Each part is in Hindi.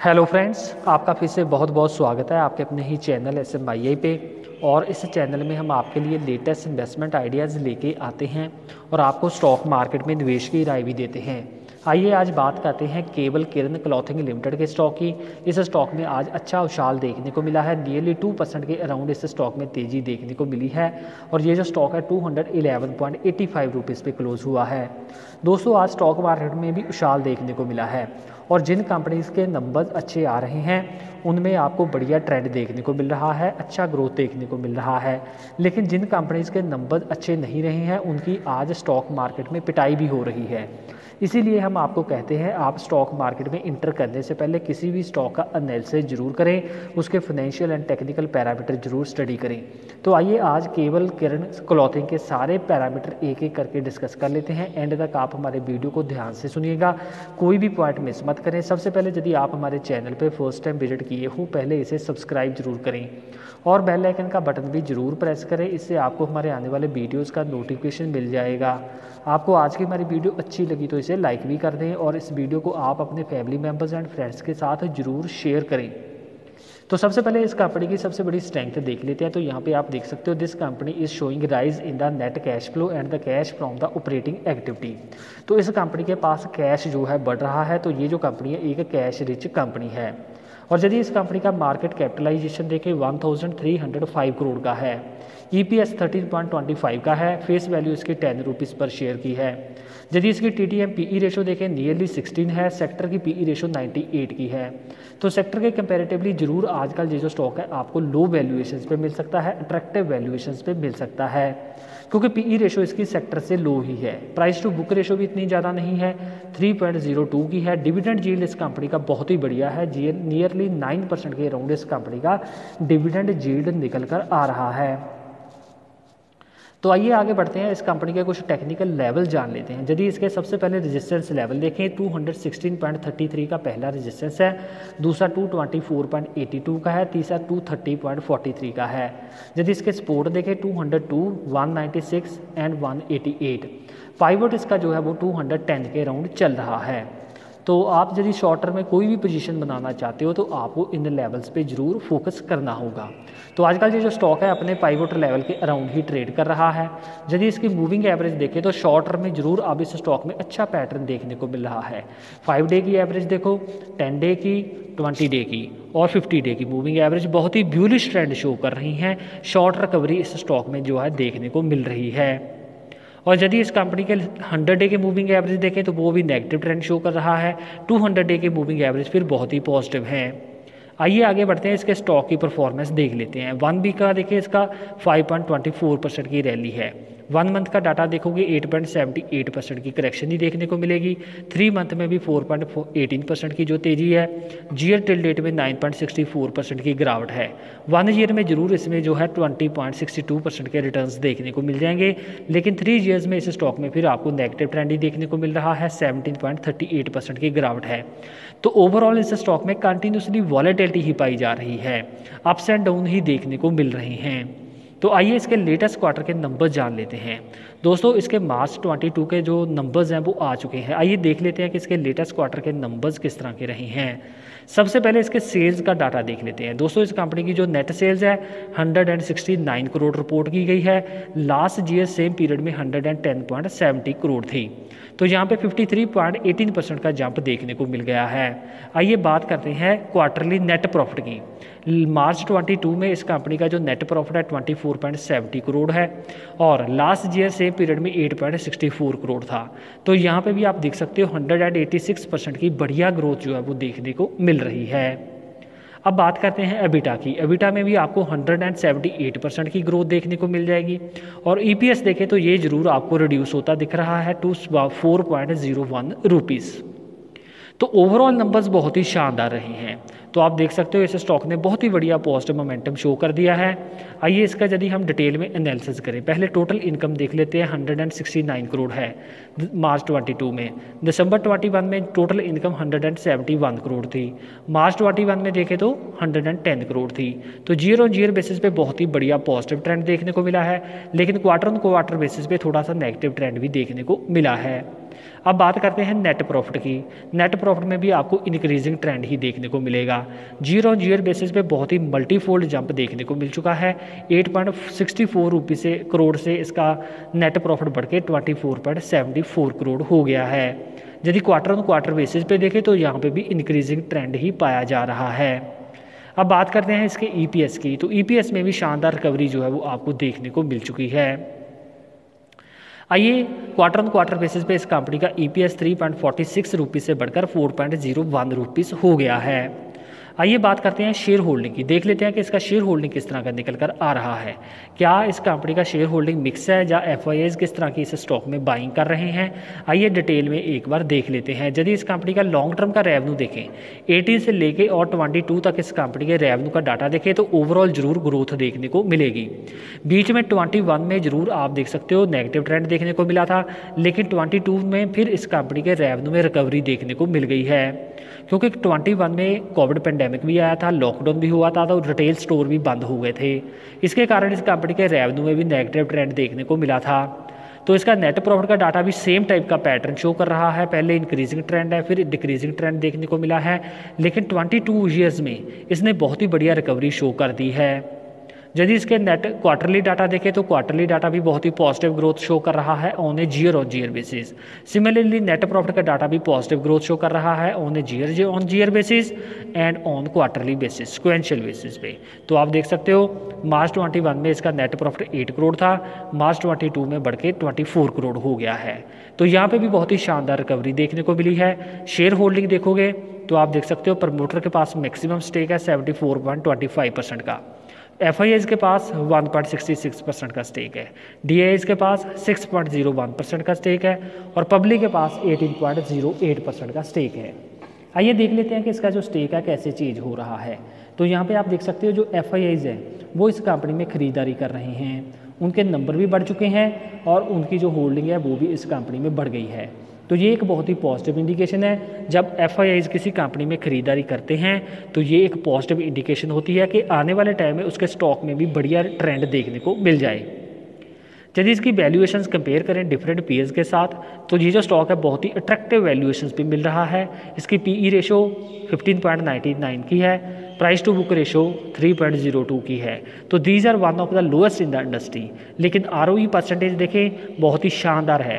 हेलो फ्रेंड्स, आपका फिर से बहुत बहुत स्वागत है आपके अपने ही चैनल SMII पे। और इस चैनल में हम आपके लिए लेटेस्ट इन्वेस्टमेंट आइडियाज़ लेके आते हैं और आपको स्टॉक मार्केट में निवेश की राय भी देते हैं। आइए आज बात करते हैं केवल किरण क्लॉथिंग लिमिटेड के स्टॉक की। इस स्टॉक में आज अच्छा उछाल देखने को मिला है, नियरली 2% के अराउंड इस स्टॉक में तेज़ी देखने को मिली है और ये जो स्टॉक है 211.85 रुपीज़ पे क्लोज हुआ है। दोस्तों, आज स्टॉक मार्केट में भी उछाल देखने को मिला है और जिन कंपनीज़ के नंबर्स अच्छे आ रहे हैं उनमें आपको बढ़िया ट्रेंड देखने को मिल रहा है, अच्छा ग्रोथ देखने को मिल रहा है। लेकिन जिन कंपनीज़ के नंबर्स अच्छे नहीं रहे हैं उनकी आज स्टॉक मार्केट में पिटाई भी हो रही है। इसीलिए हम आपको कहते हैं आप स्टॉक मार्केट में इंटर करने से पहले किसी भी स्टॉक का एनालिसिस जरूर करें, उसके फाइनेंशियल एंड टेक्निकल पैरामीटर जरूर स्टडी करें। तो आइए आज केवल किरण क्लॉथिंग के सारे पैरामीटर एक एक करके डिस्कस कर लेते हैं। एंड तक आप हमारे वीडियो को ध्यान से सुनिएगा, कोई भी पॉइंट मिस मत करें। सबसे पहले यदि आप हमारे चैनल पर फर्स्ट टाइम विजिट किए हो, पहले इसे सब्सक्राइब जरूर करें और बेल आइकन का बटन भी जरूर प्रेस करें, इससे आपको हमारे आने वाले वीडियोस का नोटिफिकेशन मिल जाएगा। आपको आज की हमारी वीडियो अच्छी लगी तो इसे लाइक भी कर दें और इस वीडियो को आप अपने फैमिली मेम्बर्स एंड फ्रेंड्स के साथ जरूर शेयर करें। तो सबसे पहले इस कंपनी की सबसे बड़ी स्ट्रेंथ देख लेते हैं। तो यहाँ पे आप देख सकते हो, this company is showing rise in the net cash flow and the cash from the operating activity. तो इस कंपनी के पास कैश जो है बढ़ रहा है, तो ये जो कंपनी है एक कैश रिच कंपनी है। और यदि इस कंपनी का मार्केट कैपिटलाइजेशन देखें 1305 करोड़ का है, EPS 13.25 का है, फेस वैल्यू इसकी 10 रुपीज़ पर शेयर की है। यदि इसकी TTM PE रेशो देखें नियरली 16 है, सेक्टर की PE रेशो 98 की है। तो सेक्टर के कंपैरेटिवली जरूर आजकल ये जो स्टॉक है आपको लो वैल्यूएशंस पे मिल सकता है, अट्रैक्टिव वैल्यूएशंस पे मिल सकता है, क्योंकि PE रेशो इसकी सेक्टर से लो ही है। प्राइस टू बुक रेशो भी इतनी ज़्यादा नहीं है, 3.02 की है। डिविडेंड यील्ड इस कंपनी का बहुत ही बढ़िया है, नियरली 9% के अराउंड इस कंपनी का डिविडेंड यील्ड निकल कर आ रहा है। तो आइए आगे बढ़ते हैं, इस कंपनी के कुछ टेक्निकल लेवल जान लेते हैं। यदि इसके सबसे पहले रेजिस्टेंस लेवल देखें 216.33 का पहला रेजिस्टेंस है, दूसरा 224.82 का है, तीसरा 230.43 का है। यदि इसके सपोर्ट देखें 202, 196 एंड 188। पाइवट इसका जो है वो 210 के अराउंड चल रहा है। तो आप यदि शॉर्ट टर्म में कोई भी पोजीशन बनाना चाहते हो तो आपको इन लेवल्स पे जरूर फोकस करना होगा। तो आजकल ये जो स्टॉक है अपने पाइवट लेवल के अराउंड ही ट्रेड कर रहा है। यदि इसकी मूविंग एवरेज देखें तो शॉर्ट टर्म में जरूर अब इस स्टॉक में अच्छा पैटर्न देखने को मिल रहा है। 5 डे की एवरेज देखो, 10 डे की, 20 डे की और 50 डे की मूविंग एवरेज बहुत ही ब्यूलिश ट्रेंड शो कर रही हैं। शॉर्ट रिकवरी इस स्टॉक में जो है देखने को मिल रही है। और यदि इस कंपनी के 100 डे के मूविंग एवरेज देखें तो वो भी नेगेटिव ट्रेंड शो कर रहा है। 200 डे के मूविंग एवरेज फिर बहुत ही पॉजिटिव हैं। आइए आगे बढ़ते हैं, इसके स्टॉक की परफॉर्मेंस देख लेते हैं। 1 वीक का देखिए इसका 5.24% की रैली है। 1 मंथ का डाटा देखोगे 8.78% की करेक्शन ही देखने को मिलेगी। 3 मंथ में भी 4.18% की जो तेज़ी है। जीयर टिल डेट में 9.64% की गिरावट है। 1 ईयर में जरूर इसमें जो है 20.62% के रिटर्न्स देखने को मिल जाएंगे, लेकिन 3 ईयर्स में इस स्टॉक में फिर आपको नेगेटिव ट्रेंड ही देखने को मिल रहा है, 17.38% की गिरावट है। तो ओवरऑल इस स्टॉक में कंटिन्यूसली वॉलेटिलिटी ही पाई जा रही है, अप्स एंड डाउन ही देखने को मिल रहे हैं। तो आइए इसके लेटेस्ट क्वार्टर के नंबर जान लेते हैं। दोस्तों, इसके मार्च 22 के जो नंबर्स हैं वो आ चुके हैं। आइए देख लेते हैं कि इसके लेटेस्ट क्वार्टर के नंबर्स किस तरह के रहे हैं। सबसे पहले इसके सेल्स का डाटा देख लेते हैं। दोस्तों, इस कंपनी की जो नेट सेल्स है 169 करोड़ रिपोर्ट की गई है। लास्ट ईयर सेम पीरियड में 110.70 करोड़ थी। तो यहाँ पे 53.18% का जंप देखने को मिल गया है। आइए बात करते हैं क्वार्टरली नेट प्रॉफिट की। मार्च 22 में इस कंपनी का जो नेट प्रॉफिट है 24.70 करोड़ है और लास्ट ईयर सेम पीरियड में 8.64 करोड़ था। तो यहाँ पे भी आप देख सकते हो 186% की बढ़िया ग्रोथ जो है वो देखने को मिल रही है। अब बात करते हैं एबिटा की। एबिटा में भी आपको 178% की ग्रोथ देखने को मिल जाएगी और EPS देखें तो ये जरूर आपको रिड्यूस होता दिख रहा है टू 4.01 रुपीज़। तो ओवरऑल नंबर्स बहुत ही शानदार रहे हैं। तो आप देख सकते हो इस स्टॉक ने बहुत ही बढ़िया पॉजिटिव मोमेंटम शो कर दिया है। आइए इसका यदि हम डिटेल में एनालिसिस करें, पहले टोटल इनकम देख लेते हैं। 169 करोड़ है मार्च 22 में। दिसंबर 21 में टोटल इनकम 171 करोड़ थी। मार्च 21 में देखें तो 110 करोड़ थी। तो ईयर ऑन ईयर बेसिस पे बहुत ही बढ़िया पॉजिटिव ट्रेंड देखने को मिला है, लेकिन क्वार्टर ऑन क्वार्टर बेसिस पे थोड़ा सा नेगेटिव ट्रेंड भी देखने को मिला है। अब बात करते हैं नेट प्रॉफिट की। नेट प्रॉफिट में भी आपको इंक्रीजिंग ट्रेंड ही देखने को मिलेगा। जीरो ऑन जीयर बेसिस पे बहुत ही मल्टीफोल्ड जंप देखने को मिल चुका है। 8.64 रुपये से करोड़ से इसका नेट प्रॉफिट बढ़ के 24.74 करोड़ हो गया है। यदि क्वार्टर ऑन क्वार्टर बेसिस पे देखें तो यहाँ पे भी इंक्रीजिंग ट्रेंड ही पाया जा रहा है। अब बात करते हैं इसके ईपीएस की, तो ईपीएस में भी शानदार रिकवरी जो है वो आपको देखने को मिल चुकी है। आइए क्वार्टर ऑन क्वार्टर बेसिस पे इस कंपनी का ईपीएस 3.46 रुपीज़ से बढ़कर 4.01 रुपीज़ हो गया है। आइए बात करते हैं शेयर होल्डिंग की। देख लेते हैं कि इसका शेयर होल्डिंग किस तरह का निकल कर आ रहा है। क्या इस कंपनी का शेयर होल्डिंग मिक्स है या एफआईआईज किस तरह की इस स्टॉक में बाइंग कर रहे हैं, आइए डिटेल में एक बार देख लेते हैं। यदि इस कंपनी का लॉन्ग टर्म का रेवेन्यू देखें, 18 से लेके और 22 तक इस कंपनी के रेवेन्यू का डाटा देखें तो ओवरऑल जरूर ग्रोथ देखने को मिलेगी। बीच में 21 में जरूर आप देख सकते हो नेगेटिव ट्रेंड देखने को मिला था, लेकिन 22 में फिर इस कंपनी के रेवेन्यू में रिकवरी देखने को मिल गई है, क्योंकि 21 में कोविड पेंडेमिक भी आया था, लॉकडाउन भी हुआ था, तो रिटेल स्टोर भी बंद हो गए थे। इसके कारण इस कंपनी के रेवेन्यू में भी नेगेटिव ट्रेंड देखने को मिला था। तो इसका नेट प्रॉफिट का डाटा भी सेम टाइप का पैटर्न शो कर रहा है। पहले इंक्रीजिंग ट्रेंड है, फिर डिक्रीजिंग ट्रेंड देखने को मिला है, लेकिन 22 ईयर्स में इसने बहुत ही बढ़िया रिकवरी शो कर दी है। यदि इसके नेट क्वार्टरली डाटा देखें तो क्वार्टरली डाटा भी बहुत ही पॉजिटिव ग्रोथ शो कर रहा है on a year basis. Similarly net profit का डाटा भी पॉजिटिव ग्रोथ शो कर रहा है on a year basis and on quarterly basis, sequential basis पे। तो आप देख सकते हो मार्च 21 में इसका नेट प्रॉफिट 8 करोड़ था, मार्च 22 में बढ़ के 24 करोड़ हो गया है। तो यहाँ पे भी बहुत ही शानदार रिकवरी देखने को मिली है। शेयर होल्डिंग देखोगे तो आप देख सकते हो प्रमोटर के पास मैक्सिमम स्टेक है 74.25% का, एफआईआईज के पास 1.66% का स्टेक है, डीआईआईज के पास 6.01% का स्टेक है और पब्लिक के पास 18.08% का स्टेक है। आइए देख लेते हैं कि इसका जो स्टेक है कैसे चेंज हो रहा है। तो यहाँ पे आप देख सकते हो जो एफआईआईज है वो इस कंपनी में खरीदारी कर रहे हैं, उनके नंबर भी बढ़ चुके हैं और उनकी जो होल्डिंग है वो भी इस कंपनी में बढ़ गई है। तो ये एक बहुत ही पॉजिटिव इंडिकेशन है। जब एफआईआईज किसी कंपनी में खरीदारी करते हैं तो ये एक पॉजिटिव इंडिकेशन होती है कि आने वाले टाइम में उसके स्टॉक में भी बढ़िया ट्रेंड देखने को मिल जाए। यदि इसकी वैल्यूएशंस कंपेयर करें डिफरेंट पीयर्स के साथ तो ये जो स्टॉक है बहुत ही अट्रैक्टिव वैल्यूएशंस पे मिल रहा है। इसकी पीई रेशो 15.99 की है, प्राइस टू बुक रेशो 3.02 की है। तो these are one of the lowest in the industry. लेकिन आरओई परसेंटेज देखें बहुत ही शानदार है,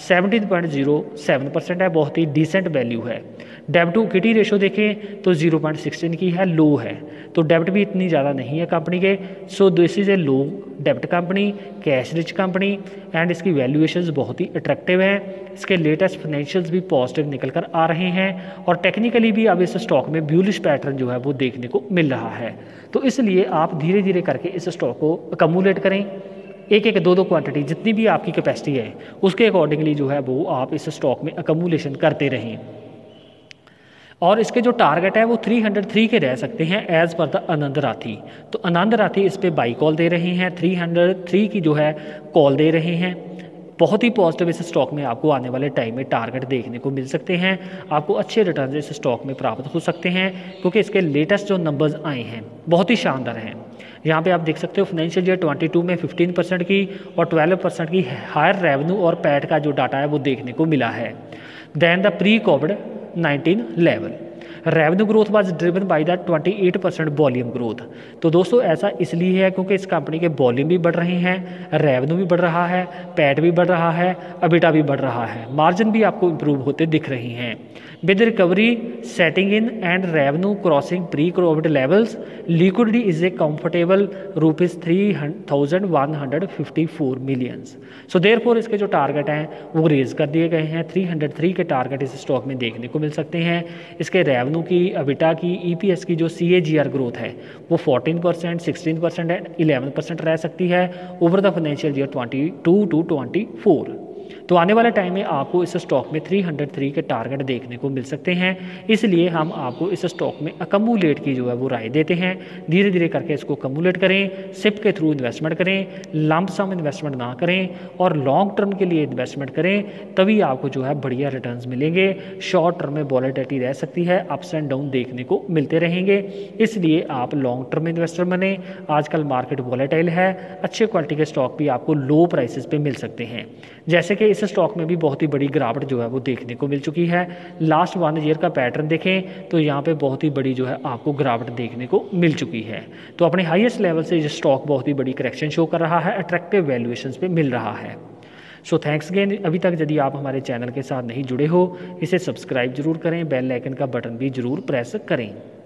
17.07% है, बहुत ही डिसेंट वैल्यू है। डेब्ट टू इक्विटी रेशो देखें तो 0.16 की है, लो है। तो डेब्ट भी इतनी ज़्यादा नहीं है कंपनी के। So this is a low डेब्ट company, cash rich company and इसकी वैल्यूएशंस बहुत ही अट्रैक्टिव है। इसके लेटेस्ट फाइनेंशियल्स भी पॉजिटिव निकल कर आ रहे हैं और टेक्निकली भी अब इस स्टॉक में ब्यूलिश पैटर्न जो है वो देखने को मिल रहा है। तो इसलिए आप धीरे धीरे करके इस स्टॉक को अकमुलेट करें, एक दो क्वांटिटी जितनी भी आपकी कैपेसिटी है उसके अकॉर्डिंगली जो है वो आप इस स्टॉक में अकमुलेशन करते रहें। और इसके जो टारगेट है वो 303 के रह सकते हैं एज पर द आनंद राठी। तो आनंद राठी इस पर बाई कॉल दे रहे हैं, 303 की जो है कॉल दे रहे हैं। बहुत ही पॉजिटिव इस स्टॉक में आपको आने वाले टाइम में टारगेट देखने को मिल सकते हैं। आपको अच्छे रिटर्न इस स्टॉक में प्राप्त हो सकते हैं क्योंकि इसके लेटेस्ट जो नंबर्स आए हैं बहुत ही शानदार हैं। यहाँ पे आप देख सकते हो फाइनेंशियल ईयर 22 में 15% की और 12% की हायर रेवेन्यू और पैट का जो डाटा है वो देखने को मिला है दैन द प्री कोविड-19 level. Revenue growth was driven by the 28% volume growth. तो दोस्तों ऐसा इसलिए है क्योंकि इस कंपनी के वॉल्यूम भी बढ़ रहे हैं, रेवेन्यू भी बढ़ रहा है, पैट भी बढ़ रहा है, अबिटा भी बढ़ रहा है, मार्जिन भी आपको इंप्रूव होते दिख रहे हैं। With recovery setting in and revenue crossing pre COVID levels, liquidity is a comfortable ₹3,154 millions. So therefore इसके जो टारगेट हैं वो रेज कर दिए गए हैं। 303 के टारगेट इस स्टॉक में देखने को मिल सकते हैं। इसके रेवेन्यू की, अबिटा की, ईपीएस की जो CAGR ग्रोथ है वो 14%, 16% एंड 11% रह सकती है over the financial year 22 to 24। तो आने वाले टाइम में आपको इस स्टॉक में 303 के टारगेट देखने को मिल सकते हैं। इसलिए हम आपको इस स्टॉक में अकमुलेट की जो है वो राय देते हैं। धीरे धीरे करके इसको अकमुलेट करें, सिप के थ्रू इन्वेस्टमेंट करें, लंप सम इन्वेस्टमेंट ना करें और लॉन्ग टर्म के लिए इन्वेस्टमेंट करें, तभी आपको जो है बढ़िया रिटर्न्स मिलेंगे। शॉर्ट टर्म में वॉलेटिलिटी रह सकती है, अप्स एंड डाउन देखने को मिलते रहेंगे। इसलिए आप लॉन्ग टर्म इन्वेस्टर बने। आजकल मार्केट वॉलेटाइल है, अच्छे क्वालिटी के स्टॉक भी आपको लो प्राइसेस पे मिल सकते हैं। जैसे कि कि इस स्टॉक में भी बहुत ही बड़ी गिरावट जो है वो देखने को मिल चुकी है। लास्ट 1 ईयर का पैटर्न देखें तो यहाँ पे बहुत ही बड़ी जो है आपको गिरावट देखने को मिल चुकी है। तो अपने हाईएस्ट लेवल से ये स्टॉक बहुत ही बड़ी करेक्शन शो कर रहा है, अट्रैक्टिव वैल्यूएशंस पे मिल रहा है। So thanks again. अभी तक यदि आप हमारे चैनल के साथ नहीं जुड़े हो, इसे सब्सक्राइब जरूर करें, बेल आइकन का बटन भी जरूर प्रेस करें।